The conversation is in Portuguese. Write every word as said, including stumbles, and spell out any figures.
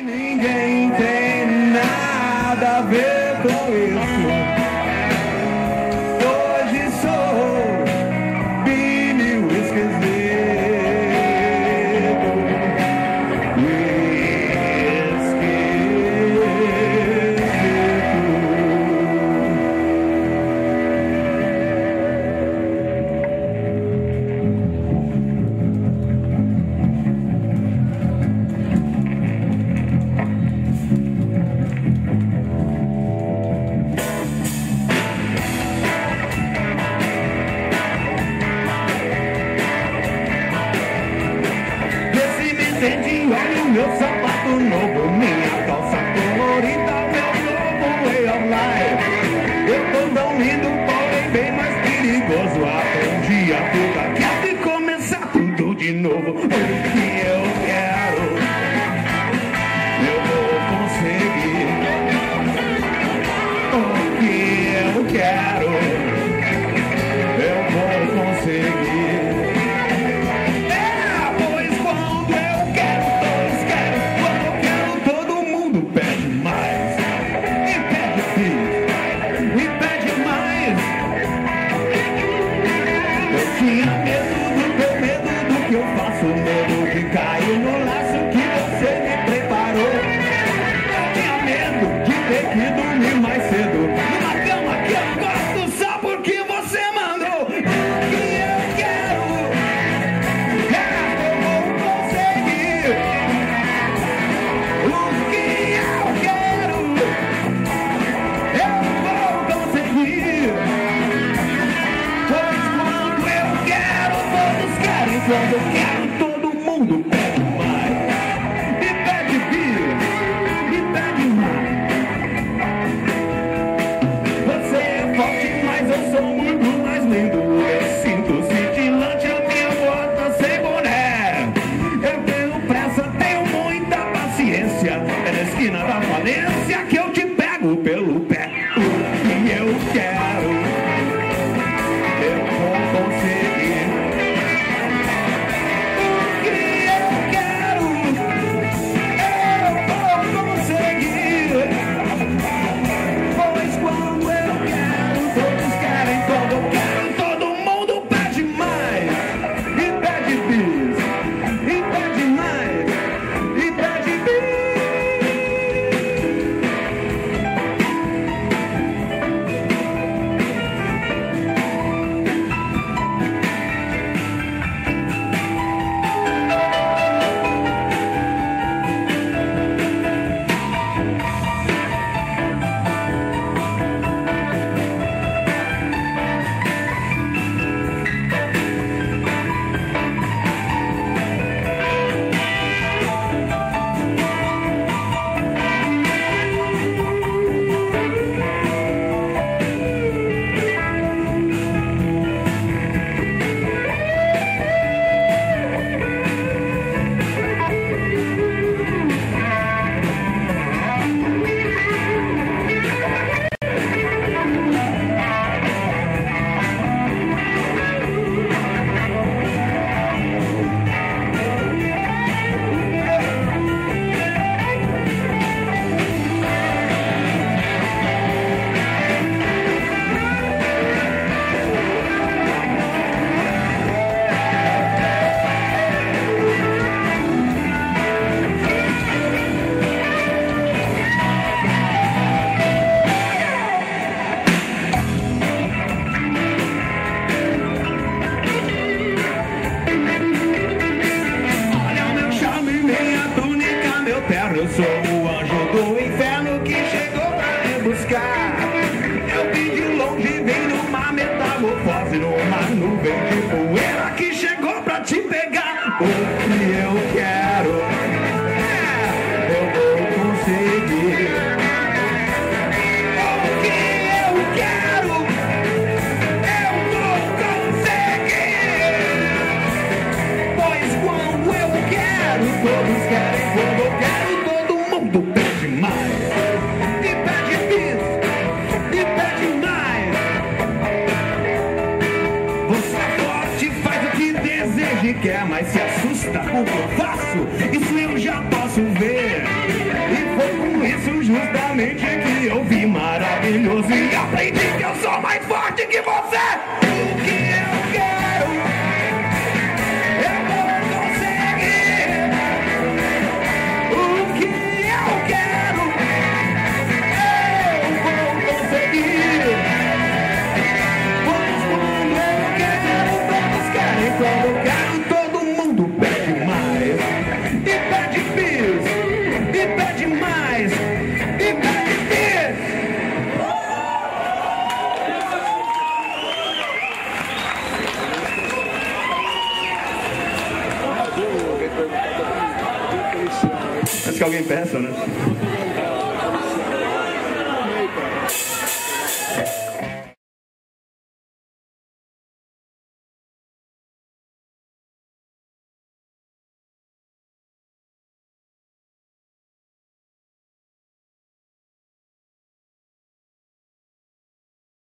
Ninguém tem nada a ver com isso. Hoje sou Billy o Esquisito. Olha o meu sapato novo, minha calça colorida, meu novo way of life. Eu tô tão lindo, porém bem mais perigoso. Até um dia tudo quieto e começar tudo de novo. O que eu quero, eu vou conseguir. O que eu quero, eu vou conseguir. Tinha medo do teu medo do que eu faço, medo de cair no laço que você me preparou. Eu tinha medo de ter que dormir mais cedo numa cama que eu gosto só porque você mandou. O que eu quero, é, eu vou conseguir. O que eu quero, eu vou conseguir. Quando eu quero, todo mundo pede mais. Me pede vida, me pede mais. Você é forte, mas eu sou muito mais lindo. Eu sinto cintilante, a minha bota sem boné. Eu tenho pressa, tenho muita paciência. É na esquina da falência que eu te pego pelo pé. O que eu quero, eu vou conseguir. Eu sou o anjo do inferno que chegou pra me buscar. Eu vim de longe, vim numa metamorfose, numa nuvem de poeira que chegou pra te pegar. O que eu quero, é, eu vou conseguir. O que eu quero, eu vou conseguir. Pois quando eu quero, todos querem. Quando eu quero, do pede mais, me pede bis, me pede mais. Você é forte, faz o que deseja e quer, mas se assusta com o que eu faço, isso eu já posso ver. justamente que eu vi maravilhoso e aprendi que eu sou mais forte que você. O que eu quero, eu vou conseguir. O que eu quero, eu vou conseguir. Pois quando eu quero, todos querem. Quando eu quero, todo mundo pede mais. E pede bis, e pede mais, e pede bis. Acho que alguém peça, né?